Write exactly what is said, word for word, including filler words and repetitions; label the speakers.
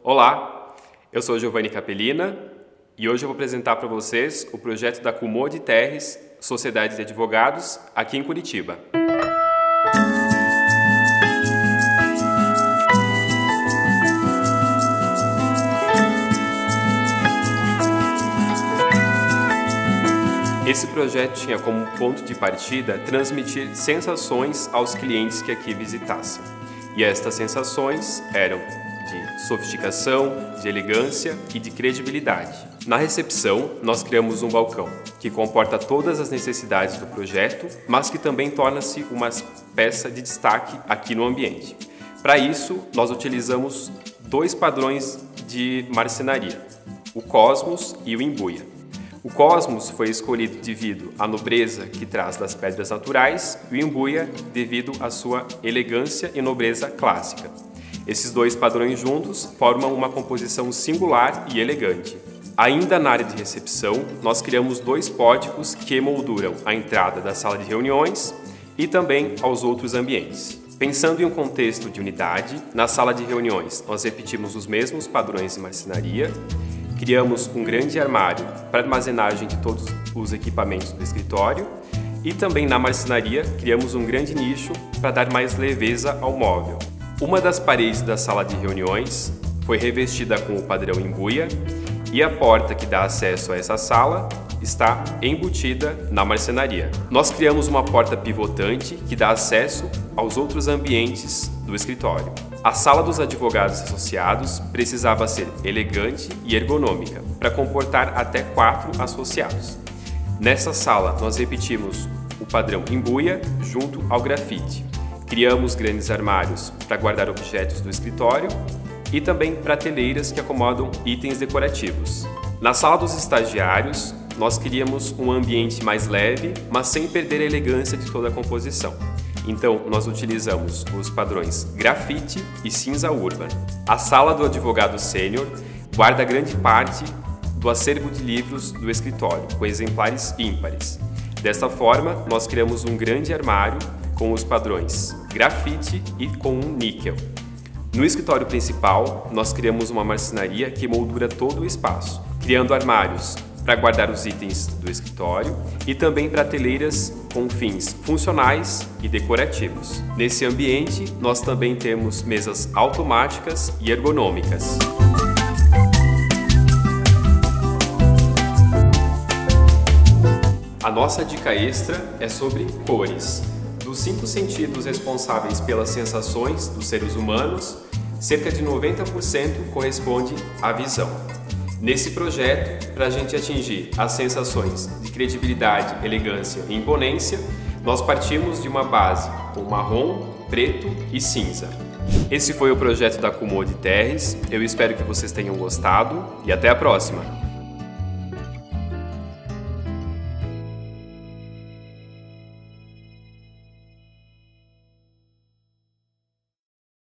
Speaker 1: Olá, eu sou Giovanni Capellina e hoje eu vou apresentar para vocês o projeto da Kumodi Terres, Sociedade de Advogados, aqui em Curitiba. Esse projeto tinha como ponto de partida transmitir sensações aos clientes que aqui visitassem. E estas sensações eram de sofisticação, de elegância e de credibilidade. Na recepção, nós criamos um balcão que comporta todas as necessidades do projeto, mas que também torna-se uma peça de destaque aqui no ambiente. Para isso, nós utilizamos dois padrões de marcenaria, o Cosmos e o Imbuia. O Cosmos foi escolhido devido à nobreza que traz das pedras naturais e o Imbuia devido à sua elegância e nobreza clássica. Esses dois padrões juntos formam uma composição singular e elegante. Ainda na área de recepção, nós criamos dois pórticos que emolduram a entrada da sala de reuniões e também aos outros ambientes. Pensando em um contexto de unidade, na sala de reuniões nós repetimos os mesmos padrões de marcenaria. Criamos um grande armário para armazenagem de todos os equipamentos do escritório e também na marcenaria criamos um grande nicho para dar mais leveza ao móvel. Uma das paredes da sala de reuniões foi revestida com o padrão Imbuia e a porta que dá acesso a essa sala está embutida na marcenaria. Nós criamos uma porta pivotante que dá acesso aos outros ambientes do escritório. A sala dos advogados associados precisava ser elegante e ergonômica para comportar até quatro associados. Nessa sala, nós repetimos o padrão Imbuia junto ao grafite. Criamos grandes armários para guardar objetos do escritório e também prateleiras que acomodam itens decorativos. Na sala dos estagiários, nós criamos um ambiente mais leve, mas sem perder a elegância de toda a composição. Então, nós utilizamos os padrões grafite e cinza urban. A sala do advogado sênior guarda grande parte do acervo de livros do escritório, com exemplares ímpares. Desta forma, nós criamos um grande armário com os padrões grafite e com um níquel. No escritório principal, nós criamos uma marcenaria que moldura todo o espaço, criando armários para guardar os itens do escritório e também prateleiras com fins funcionais e decorativos. Nesse ambiente, nós também temos mesas automáticas e ergonômicas. A nossa dica extra é sobre cores. Dos cinco sentidos responsáveis pelas sensações dos seres humanos, cerca de noventa por cento corresponde à visão. Nesse projeto, para a gente atingir as sensações de credibilidade, elegância e imponência, nós partimos de uma base com marrom, preto e cinza. Esse foi o projeto da Kumodi Terres, eu espero que vocês tenham gostado e até a próxima!